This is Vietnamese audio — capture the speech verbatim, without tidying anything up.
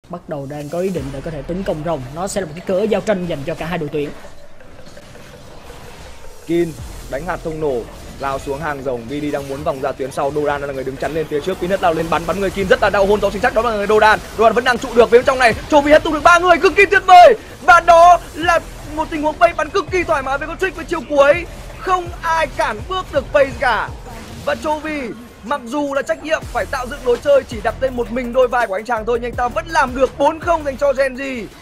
bắt đầu đang có ý định để có thể tấn công rồng. Nó sẽ là một cái cớ giao tranh dành cho cả hai đội tuyển. Kin đánh hạt thông nổ, lao xuống hàng rồng. vê đê đang muốn vòng ra tuyến sau, Dodan là người đứng chắn lên phía trước. Peanut lao lên bắn bắn người Kin rất là đau, hôn gió chính xác đó là người Dodan. Dodan vẫn đang trụ được phía trong này. Chovy hết tung được ba người cực kỳ tuyệt vời. Và đó là một tình huống bay bắn cực kỳ thoải mái với con Trick với chiều cuối. Không ai cản bước được Face cả. Và Chovy mặc dù là trách nhiệm phải tạo dựng lối chơi chỉ đặt lên một mình đôi vai của anh chàng thôi, nhưng anh ta vẫn làm được bốn không dành cho Gen Z.